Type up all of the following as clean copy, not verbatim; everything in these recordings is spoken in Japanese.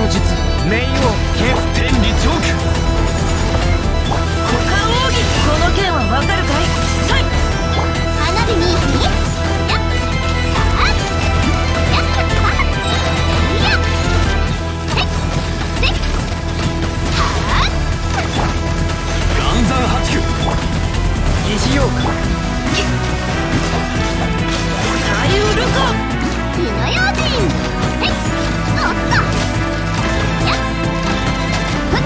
の術冥王剣天理チョーク股間奥義。この剣はわかるかい。さい花火にやっ岩山八九疑似妖怪左右ルコ火の用心。はいおっとやっふっ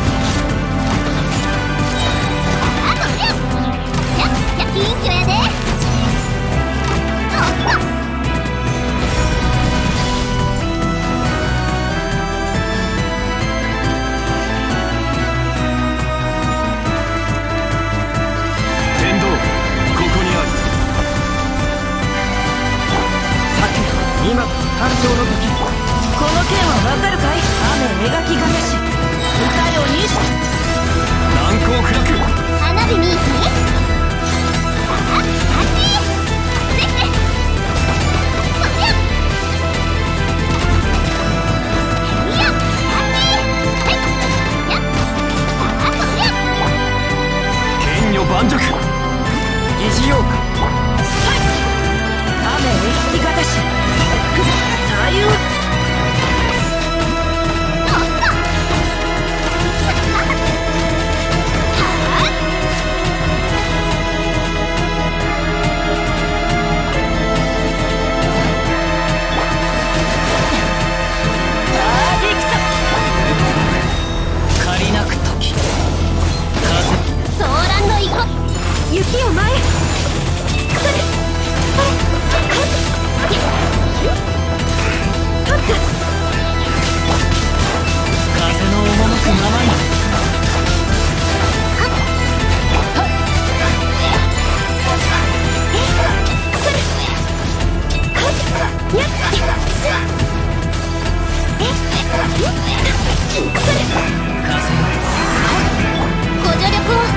あとやっやっ金魚やでおっと天道ここにある。さて今誕生の時。 この剣はわかるかい。雨描きがたし歌よにし難攻不落。 花火にあっあっちせってそりゃいやあっちはいやあそりゃ剣女盤石疑似妖怪さい雨描きがたし左右借りなく時ソーランのイコ雪を前へそれ風の赴くままに。 ご助力を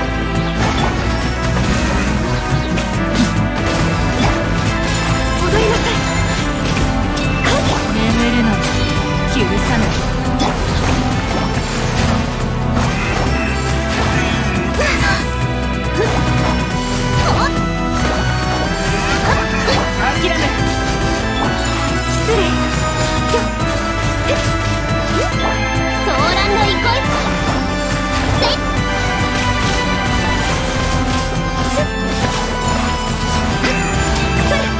踊りなさい。眠るの許さない。諦め失礼ソーランの憩いせいすっそれ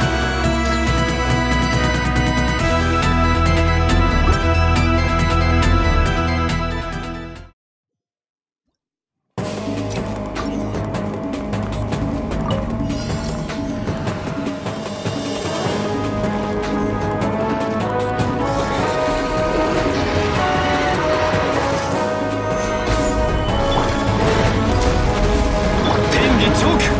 天理チョーク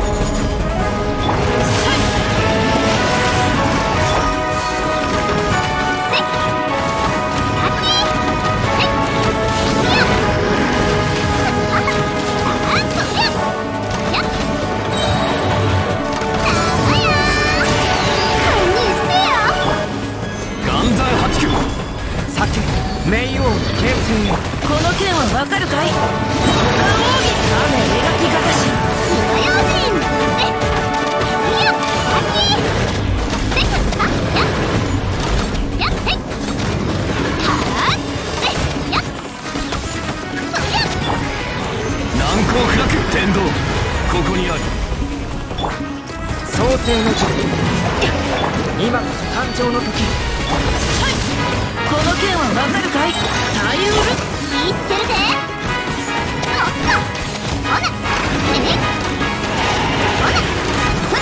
岩山八九酒冥王剣天この剣はわかるかい。股間奥義。雨描きがたし火の用心。いやあっちせっあやっへいはーっやっそりゃ難攻不落。天道ここにある。創世の術今こそ誕生の時。 この剣はわかるかい。左右ル言ってるぜおっとほなえいほなふ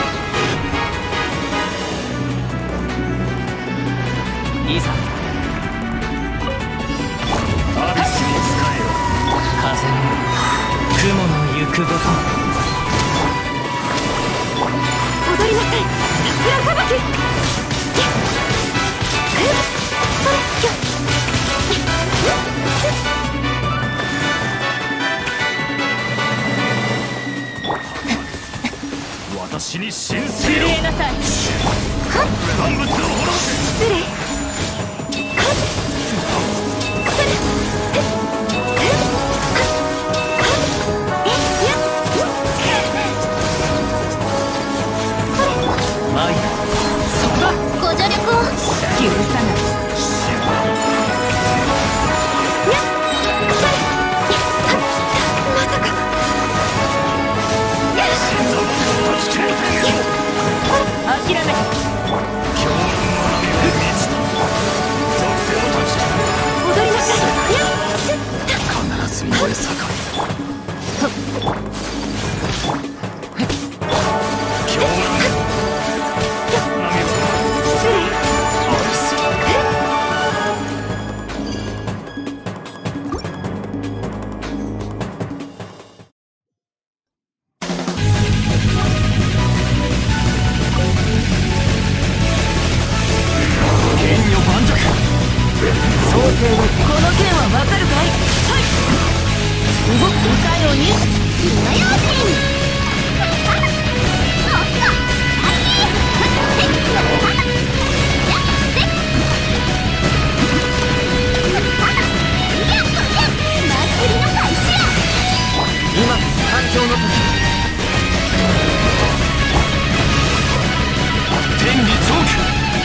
っいざアビスに使えよ。風の雲の行くごと。 踊りなさい桜吹雪それきょ私に申請失よ。 礼なさい。 万物を滅ぼせ。 失礼調整を。この件はわかるかい。はい。動くかように火の用心。 今誕生の時。天理チョーク。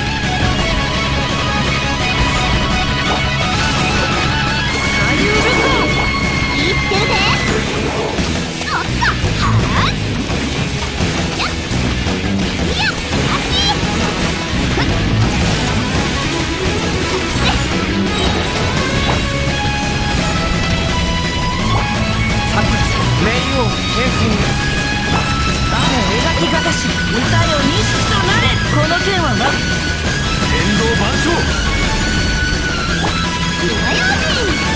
左右ルコー。 言ってるぜ。おっと、はぁ。やっ。いや、あっち。ふっ。 さく名誉形成。雨描きがたし歌よ錦となれ。この剣はな天道万象。 火の用心。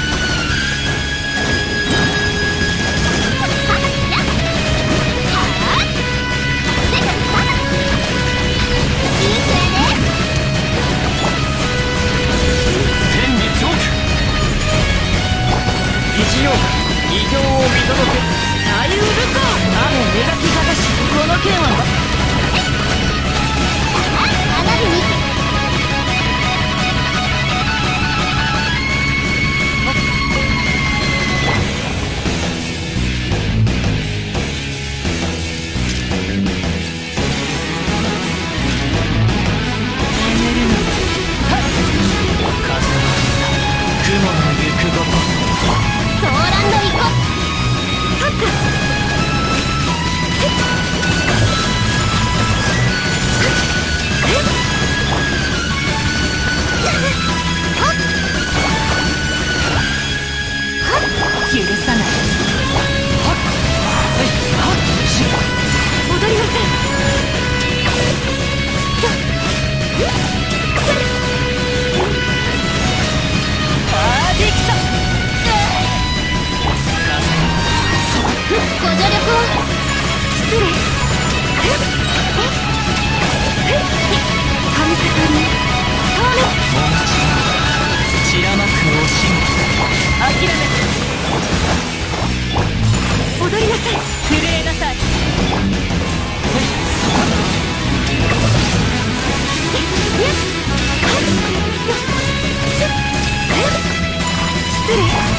異形を見届け。左右ルコー。雨描きがたしこの剣は花火に雲の行くごと。 ソーランド行こう。はっか。 許さない。はっはっし踊りなさい。 あーできた。 ご助力を。失礼。神坂にそうね。 散らまく惜しみ。諦め踊りなさい。 震えなさい。 失礼。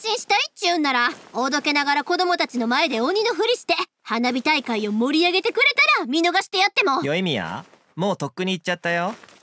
信したいっちゅうんなら、おどけながら子供たちの前で鬼のふりして花火大会を盛り上げてくれたら見逃してやっても。 よいみや、もうとっくに行っちゃったよ。